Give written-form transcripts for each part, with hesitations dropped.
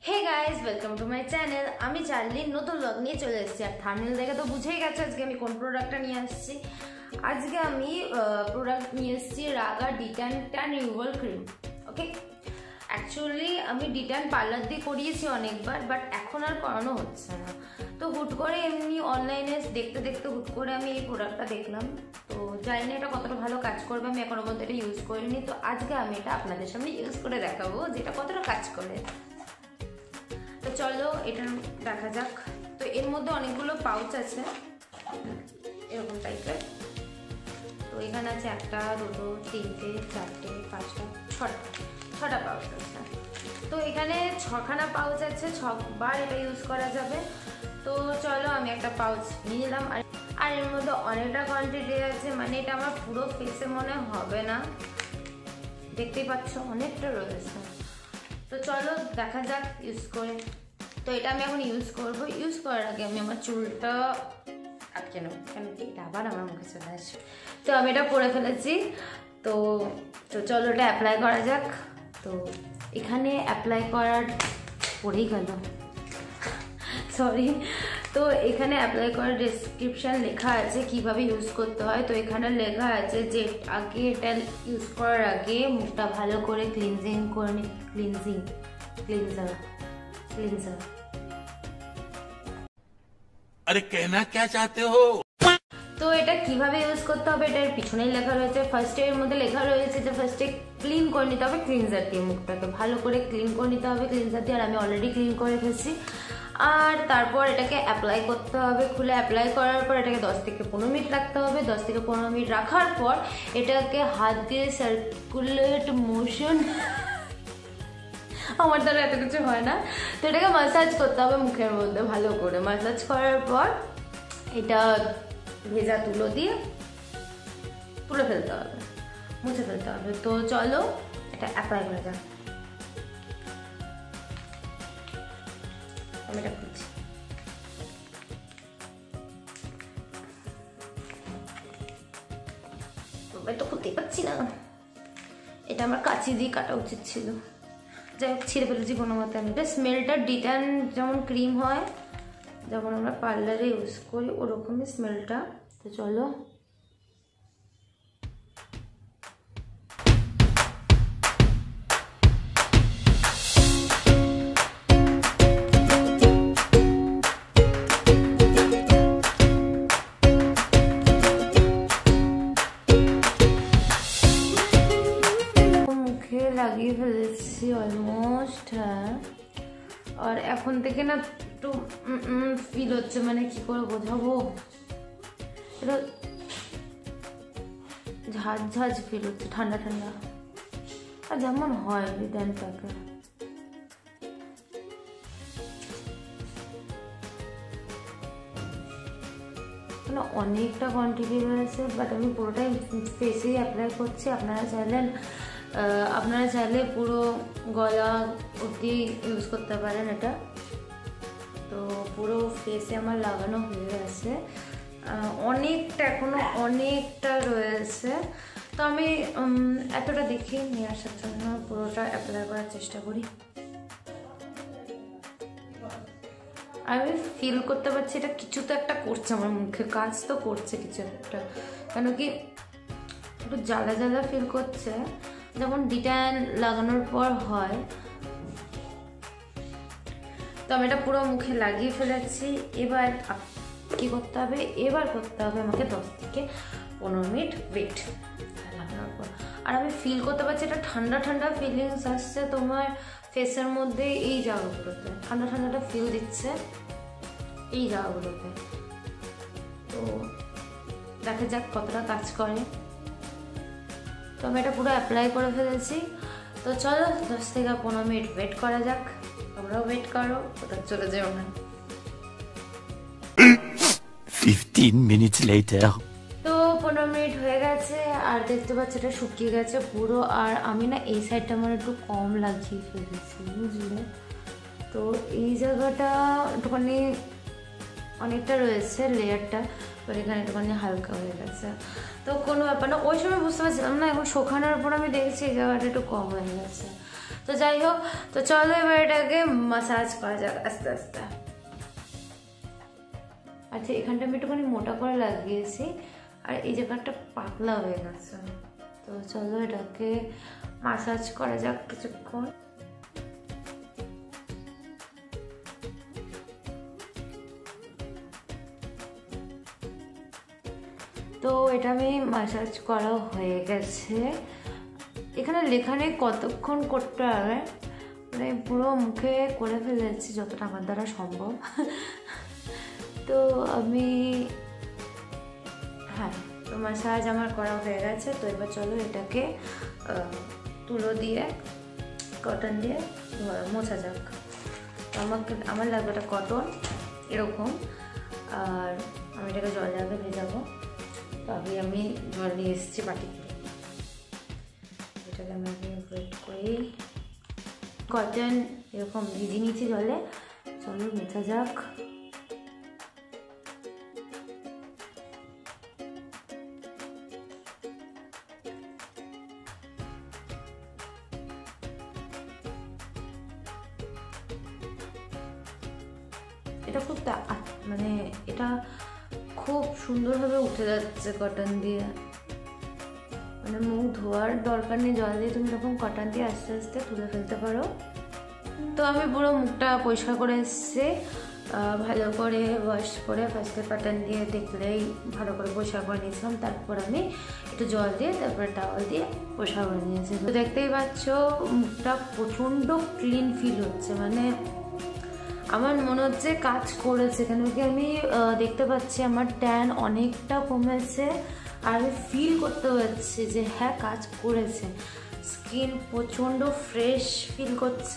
Hey guys welcome to my channel. আমি Charlie নতুন blog নিয়ে চলে এসেছি। আর থাম্বনেল দেখে তো বুঝেই গেছে আজকে আমি কোন প্রোডাক্টটা নিয়ে আসছি। আজকে আমি প্রোডাক্ট নিয়ে এসেছি Raaga detan tan removal cream. Okay, actually আমি ডিট্যান পার্লার দিয়ে করিয়েছি অনেকবার, বাট এখন আর করানো হচ্ছে না। তো হুট করে এমনি অনলাইনে দেখতে দেখতে হুট করে আমি এই প্রোডাক্টটা দেখলাম। তো জানি না এটা কতটা ভালো কাজ করবে, আমি এখনো পর্যন্ত এটা ইউজ করিনি। তো আজকে আমি এটা আপনাদের সামনে ইউজ করে দেখাবো যে এটা কতটা কাজ করে। তো চলো এটা দেখা যাক। তো এর মধ্যে অনেকগুলো পাউচ আছে এরকম টাইপের। তো এখানে আছে একটা, দুটো, তিনটে, চারটে, পাঁচটা, ছটা পাউচ আছে। তো এখানে 6খানা পাউচ আছে, 6বার এটা ইউজ করা যাবে। তো চলো আমি একটা পাউচ নিয়ে নিলাম। আর এর মধ্যে অনেকটা কোয়ান্টিটি আছে, মানে এটা আমার পুরো ফেসে মনে হবে না, দেখতেই পাচ্ছ অনেকটা রয়েছে। তো চলো দেখা যাক ইউজ করে। তো এটা আমি এখন ইউজ করব। ইউজ করার আগে আমি আমার চুলটা আটকে নেব, কেন কি এটা আবার আমার মুখে চলে আসে। তো আমি এটা পরে ফেলেছি। তো চলো এটা অ্যাপ্লাই করা যাক। তো এখানে অ্যাপ্লাই করার পরেই গেল, সরি। তো এখানে অ্যাপ্লাই করার ডেসক্রিপশান লেখা আছে কিভাবে ইউজ করতে হয়। তো এখানে লেখা আছে যে আগে এটা ইউজ করার আগে মুখটা ভালো করে ক্লিনজার। अरे कहना क्या चाहते हो? তো এটা কিভাবে ইউজ করতে হবে এটার পিছনেই লেখা রয়েছে। ফার্স্টে এর মধ্যে লেখা রয়েছে যে ফার্স্টে ক্লিন করে নিতে হবে ক্লিনজার দিয়ে, মুখটাকে ভালো করে ক্লিন করে নিতে হবে ক্লিনজার দিয়ে। আর আমি অলরেডি ক্লিন করে ফেলছি। আর তারপর এটাকে অ্যাপ্লাই করতে হবে। খুলে অ্যাপ্লাই করার পর এটাকে 10 থেকে 15 মিনিট রাখতে হবে। 10 থেকে 15 মিনিট রাখার পর এটাকে হাত দিয়ে সার্কুলেট মোশন, আমার দ্বারা এত কিছু হয় না, তো এটাকে ম্যাসাজ করতে হবে মুখের মধ্যে ভালো করে। ম্যাসাজ করার পর এটা ভেজা তুলো দিয়ে তুলে ফেলতে হবে, মুছে ফেলতে হবে। তো চলো এটা অ্যাপ্লাই করা যাক। আমি এটা খুঁজছি। তো খুঁজতেই পাচ্ছি না, এটা আমার কাঁচি দিয়ে কাটা উচিত ছিল, যাই হোক ছিঁড়ে ফেলেছি কোনো মতে। আমি এটা স্মেলটা ডিট্যান যেমন ক্রিম হয়, যেমন আমরা পার্লারে ইউজ করি ওরকমই স্মেলটা। তো চলো মুখে লাগিয়ে ফেলেছি অলমোস্ট। হ্যাঁ, আর এখন থেকে না একটু ফিল হচ্ছে, মানে কি করে বোঝাবো, এটা ঝাঁঝ ফিল হচ্ছে, ঠান্ডা ঠান্ডা, আর যেমন হয় ডিট্যানটাকে। অনেকটা কোয়ান্টিটি রয়েছে, বাট আমি পুরোটাই ফেসেই অ্যাপ্লাই করছি। আপনারা চাইলে পুরো গলা অবধি ইউজ করতে পারেন এটা। তো পুরো ফেসে আমার লাগানো হয়ে গেছে, অনেকটা এখনো অনেকটা রয়েছে। তো আমি এতটা দেখে নিয়ে আসার জন্য পুরোটা অ্যাপ্লাই করার চেষ্টা করি। আমি ফিল করতে পারছি এটা কিছু তো একটা করছে আমার মুখে, কাজ তো করছে কিছু একটা, কেন কি একটু জ্বালা জ্বালা ফিল করছে, যেমন ডিট্যান লাগানোর পর হয়। তো আমি এটা পুরো মুখে লাগিয়ে ফেলেছি। এবার কি করতে হবে, এবার করতে হবে আমাকে 10 থেকে 15 মিনিট ওয়েট লাগানোর পর। আর আমি ফিল করতে পারছি এটা ঠান্ডা ঠান্ডা ফিলিংস আসছে তোমার ফেসের মধ্যে, এই জায়গাগুলোতে ঠান্ডা ঠান্ডাটা ফিল দিচ্ছে এই জায়গাগুলোতে। তো দেখা যাক কতটা কাজ করে। তো আমি এটা পুরো অ্যাপ্লাই করে ফেলেছি। তো চলো 10 থেকে 15 মিনিট ওয়েট করা যাক। তোমরাও ওয়েট করো, ওটা চলে যাও না। 15 minutes later. তো 15 মিনিট হয়ে গেছে, আর দেখতে পাচ্ছি এটা শুকিয়ে গেছে পুরো। আর আমি না এই সাইডটা আমার একটু কম লাগিয়ে ফেলেছি, বুঝলে। তো এই জায়গাটা একটুখানি অনেকটা রয়েছে লেয়ারটা, বাট এখানে একটুখানি হালকা হয়ে গেছে। তো কোনো ব্যাপার না, ওই সময় বুঝতে পারছিলাম না, এখন শোকানোর পর আমি দেখছি এই জায়গাটা একটু কম হয়ে গেছে। তো যাই হোক, তো চলো এবার এটাকে মাসাজ করা যাক আস্তে আস্তে। আচ্ছা, এখানটা আমি একটুখানি মোটা করে লাগিয়েছি আর এই জায়গাটা পাতলা হয়ে গেছে। তো চলো এটাকে মাসাজ করা যাক কিছুক্ষণ। তো এটা আমি মাসাজ করা হয়ে গেছে। এখানে লেখা নেই কতক্ষণ করতে হবে, মানে পুরো মুখে করে ফেলেছি যতটা আমার দ্বারা সম্ভব। তো আমি তো মাসাজ আমার করা হয়ে গেছে। তো এবার চলো এটাকে তুলো দিয়ে কটন দিয়ে মোছা যাক। আমার লাগবে এটা কটন এরকম, আর আমি এটাকে জল আগে ভেজাবো। তো আগে আমি জল নিয়ে এসেছি বাটি করে, এটাকে আমি আগে ওয়েট করি। কটন এরকম ভিজিয়ে নিচ্ছি জলে, চলো মোছা যাক। এটা খুব মানে এটা খুব সুন্দরভাবে উঠে যাচ্ছে কটন দিয়ে, মানে মুখ ধোয়ার দরকার নেই, জল দিয়ে তুমি এরকম কটন দিয়ে আস্তে আস্তে তুলে ফেলতে পারো। তো আমি পুরো মুখটা পরিষ্কার করে এসেছি, ভালো করে ওয়াশ করে ফার্স্টে কটন দিয়ে দেখলেই ভালো করে পরিষ্কার করে নিয়েছিলাম, তারপর আমি একটু জল দিয়ে তারপরে টাওয়াল দিয়ে পরিষ্কার করে নিয়েছি। তো দেখতেই পাচ্ছ মুখটা প্রচণ্ড ক্লিন ফিল হচ্ছে, মানে আমার মনে হচ্ছে কাজ করেছে, কেন কি আমি দেখতে পাচ্ছি আমার ট্যান অনেকটা কমেছে আর আমি ফিল করতে পারছি যে হ্যাঁ কাজ করেছে। স্কিন প্রচণ্ড ফ্রেশ ফিল করছে,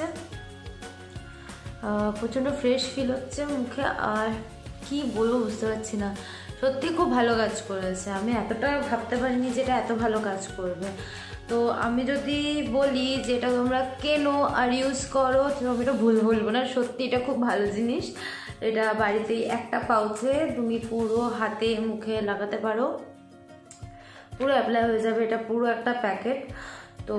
প্রচণ্ড ফ্রেশ ফিল হচ্ছে মুখে, আর কি বলবো বুঝতে পারছি না, সত্যি খুব ভালো কাজ করেছে। আমি এতটা ভাবতে পারিনি যে এটা এত ভালো কাজ করবে। তো আমি যদি বলি যে এটা তোমরা কেনো আর ইউজ করো, তো আমি এটা ভুল বলবো না, সত্যি এটা খুব ভালো জিনিস। এটা বাড়িতেই একটা পাউচে তুমি পুরো হাতে মুখে লাগাতে পারো, পুরো অ্যাপ্লাই হয়ে যাবে, এটা পুরো একটা প্যাকেট। তো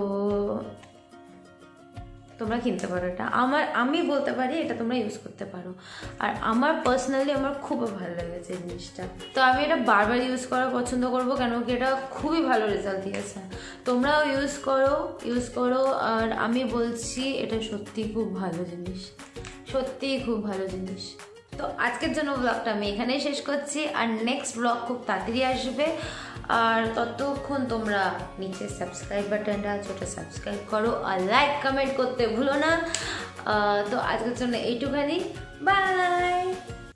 তোমরা কিনতে পারো এটা, আমি বলতে পারি এটা তোমরা ইউজ করতে পারো, আর আমার পার্সোনালি আমার খুব ভালো লেগেছে জিনিসটা। তো আমি এটা বারবার ইউজ করা পছন্দ করবো, কেন কি এটা খুবই ভালো রেজাল্ট দিয়েছে। তোমরাও ইউজ করো, আর আমি বলছি এটা সত্যি খুব ভালো জিনিস, সত্যিই খুব ভালো জিনিস। তো আজকের জন্য ব্লগটা আমি এখানেই শেষ করছি, আর নেক্সট ব্লগ খুব তাড়াতাড়ি আসবে। আর ততক্ষণ তোমরা নিচে সাবস্ক্রাইব বাটনটা আছে, ওটা সাবস্ক্রাইব করো আর লাইক কমেন্ট করতে ভুলো না। তো আজকের জন্য এইটুখানি, বাই।